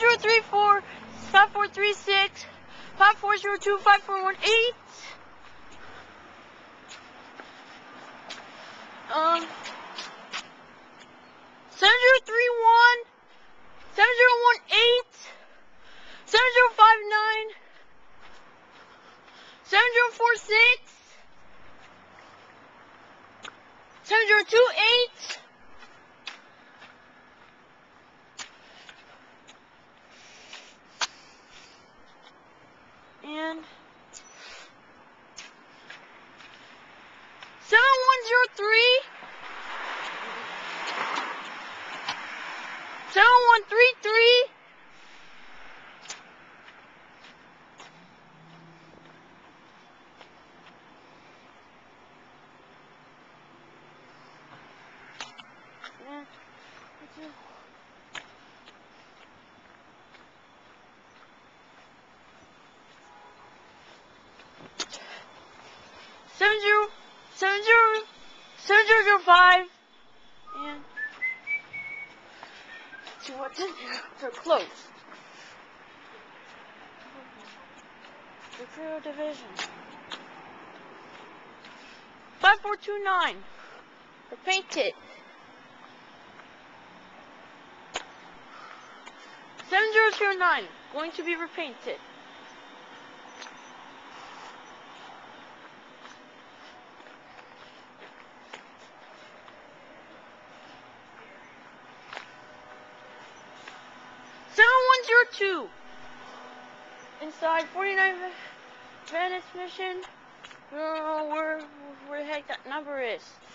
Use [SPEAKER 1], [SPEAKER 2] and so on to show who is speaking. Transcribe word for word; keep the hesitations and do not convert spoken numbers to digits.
[SPEAKER 1] zero three four, five four three six, five four zero two, five four one eight. Um, seven zero three one, seven zero one eight, seven zero five nine, seven zero four six, seven zero two eight, and seven one zero three, seven one three three, and seven zero seven zero seven zero zero five, and see what's in here. They're closed. Potreo division. Five four two nine. Repaint it. Seven zero zero nine. Going to be repainted. seven one zero two. Inside forty-nine Venice mission. I don't know where, where the heck that number is.